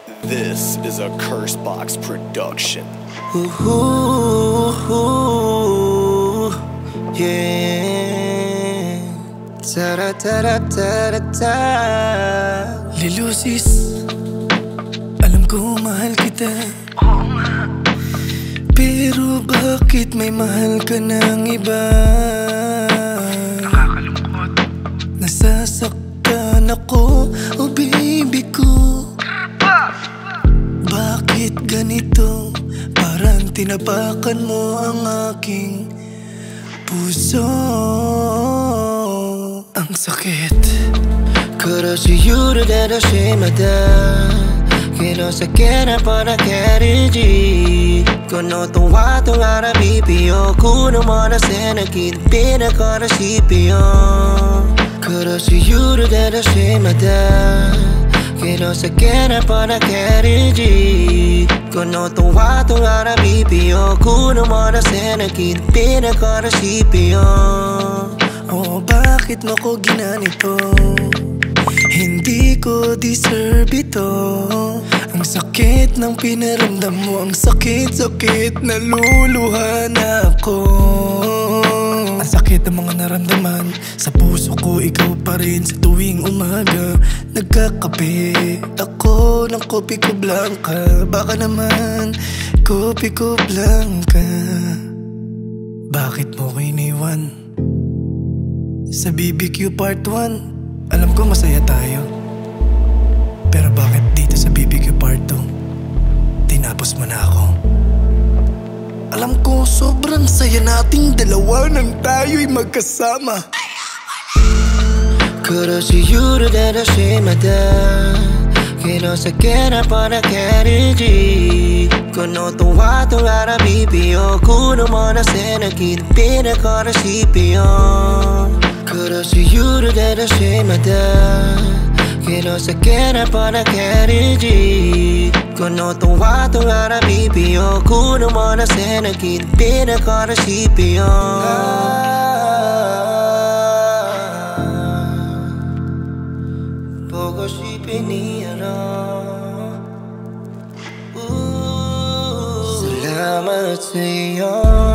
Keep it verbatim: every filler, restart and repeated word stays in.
This is a Cursebox production. Ooh, ooh, ooh, yeah. Tara tara tara ta. Lilusis, alam ko mahal kita. Oo nga. Pero bakit may mahal ka ng iba? Nakakalungkot. Nasasaktan ako, oh baby ko. Bakit ganito? Parang tinapakan mo ang aking puso. Ang sakit. 그러시유를 심하다 그래서 깨나 뻔한 캐리지 건너도 와도 알아 비비어 구는 머나 새내긴 비나 걸어 씹히어 그러시유를 심하다 그래서 깨나 뻔한 캐리지 건너도 와도 알아 비비어 구는 머나 새내긴 비나 걸어 씹히어 Oh, bakit mo ko ginanito? Hindi ko deserve ito. Ang sakit ng pinaramdam mo, ang sakit-sakit, naluluha na ako. Ang sakit ng mga naramdaman sa puso ko, ikaw pa rin sa tuwing umaga. Nagkakape ako ng kopi ko blanca. Baka naman kopi ko blanca. Bakit mo ko iniwan? Sa B B Q Part one, alam ko masaya tayo. Pero bakit dito sa B B Q Part two, tinapos mo na ako? Alam ko sobrang saya nating dalawa nang tayo'y magkasama. 그러시유를 심하다 그래서 깨나 뻔한 캐리지 건너도 와도 알아 비비어 구는 머나 새내긴 비나 걸어 씹히어 그러시유를 심하다 그래서 깨나 뻔한 캐리지 건너도 와도 알아 비비어 구는 머나 새내긴 비나 걸어 씹히어 보고 싶은 이유로 Salamat sa'yo